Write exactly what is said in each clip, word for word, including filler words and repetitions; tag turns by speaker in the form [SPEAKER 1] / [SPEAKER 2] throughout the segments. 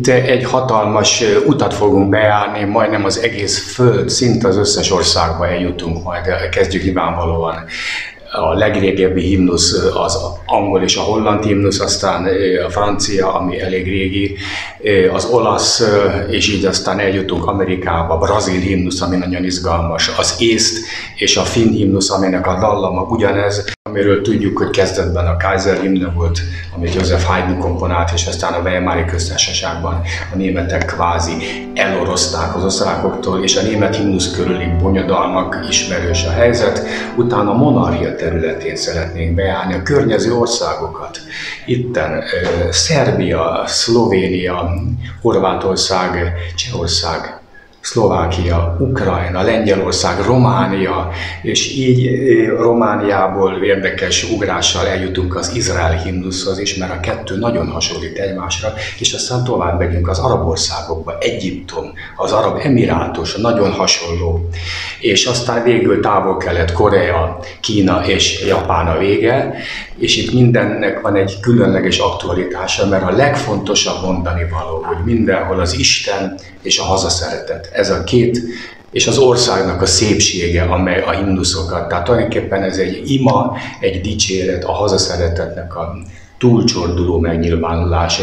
[SPEAKER 1] itt egy hatalmas utat fogunk bejárni, majdnem az egész föld, szinte az összes országba eljutunk, majd kezdjük nyilvánvalóan. A legrégebbi himnusz az angol és a holland himnusz, aztán a francia, ami elég régi, az olasz, és így aztán eljutunk Amerikába, a brazil himnusz, ami nagyon izgalmas, az észt és a finn himnusz, aminek a dallama ugyanez, amiről tudjuk, hogy kezdetben a Kaiser himne volt, amit Joseph Haydn komponált, és aztán a Weimari köztársaságban a németek kvázi elorozták az osztrákoktól, és a német himnusz körüli bonyodalmak ismerős a helyzet. Utána a monarchia területén szeretnénk bejárni a környező országokat. Itten Szerbia, Szlovénia, Horvátország, Csehország, Szlovákia, Ukrajna, Lengyelország, Románia, és így Romániából érdekes ugrással eljutunk az Izrael himnuszhoz is, mert a kettő nagyon hasonlít egymásra, és aztán tovább megyünk az arab országokba, Egyiptom, az arab emirátus, nagyon hasonló, és aztán végül Távol-Kelet, Korea, Kína és Japán a vége, és itt mindennek van egy különleges aktualitása, mert a legfontosabb mondani való, hogy mindenhol az Isten és a hazaszeretet. Ez a két, és az országnak a szépsége, amely a himnuszokat. Tehát tulajdonképpen ez egy ima, egy dicséret, a hazaszeretetnek a túlcsorduló megnyilvánulása.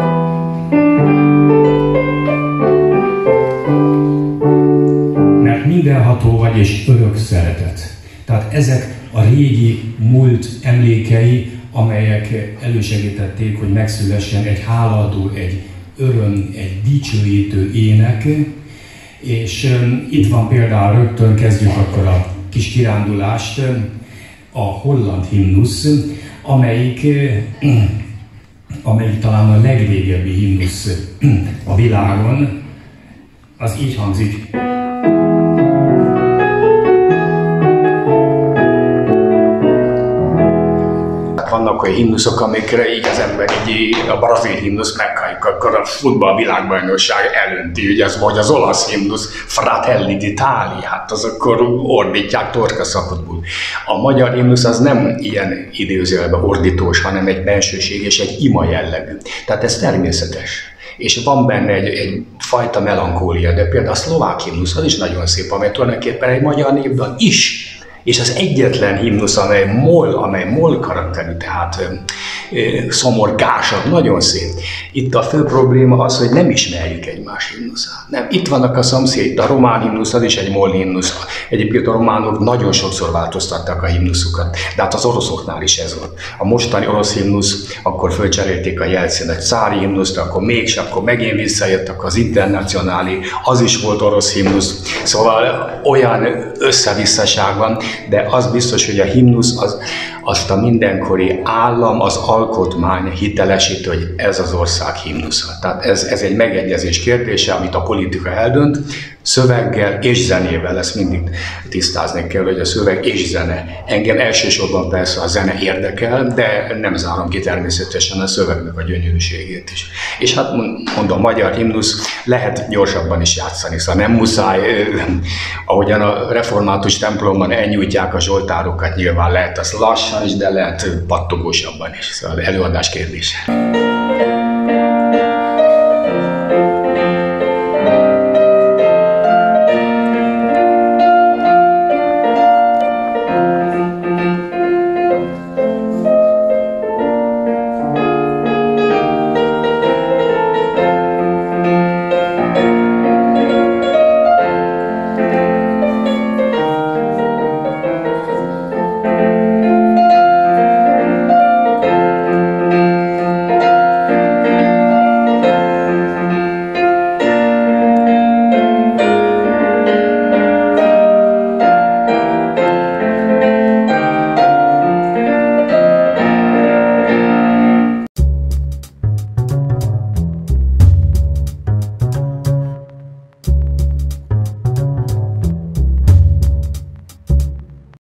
[SPEAKER 2] Mert mindenható vagy és örök szeretet. Tehát ezek a régi múlt emlékei, amelyek elősegítették, hogy megszülessen egy hálaadó, egy öröm, egy dicsőítő ének. És um, itt van például, rögtön kezdjük akkor a kis kirándulást, a holland himnusz, amelyik, amelyik talán a legrégebbi himnusz a világon. Az így hangzik.
[SPEAKER 1] Vannak olyan himnuszok, amikre így az ember így a brazil himnusz meghalljuk, akkor a futballvilágbajnokság elönti, ugye az, vagy az olasz himnusz, Fratelli d'Italia, hát az akkor ordítják torka szakadból. A magyar himnusz az nem ilyen idézőjelben ordítós, hanem egy bensőség és egy ima jellegű. Tehát ez természetes. És van benne egy, egy fajta melankólia, de például a szlovák himnusz az is nagyon szép, amely tulajdonképpen egy magyar névdal is. És az egyetlen himnusz, amely moll, amely moll karakterű, tehát e, szomorkásabb, nagyon szép. Itt a fő probléma az, hogy nem ismerjük egymás himnuszát. Nem, itt vannak a szomszéd, a román himnusz az is egy moll himnusz. Egyébként a románok nagyon sokszor változtatták a himnuszukat, de hát az oroszoknál is ez volt. A mostani orosz himnusz, akkor fölcserélték a jelszínet cári himnuszt, akkor mégse, akkor megint visszajöttek az internacionáli, az is volt orosz himnusz. Szóval olyan összevisszaság van, de az biztos, hogy a himnusz az, azt a mindenkori állam, az alkotmány hitelesít, hogy ez az ország himnusza. Tehát ez, ez egy megegyezés kérdése, amit a politika eldönt, szöveggel és zenével, ezt mindig tisztázni kell, hogy a szöveg és zene. Engem elsősorban persze a zene érdekel, de nem zárom ki természetesen a szövegnek a gyönyörűségét is. És hát mondom, a magyar himnusz lehet gyorsabban is játszani, szóval nem muszáj, ahogyan a református templomban elnyújtják a zsoltárokat, nyilván lehet az lassan is, de lehet pattogósabban is, szóval előadás kérdése.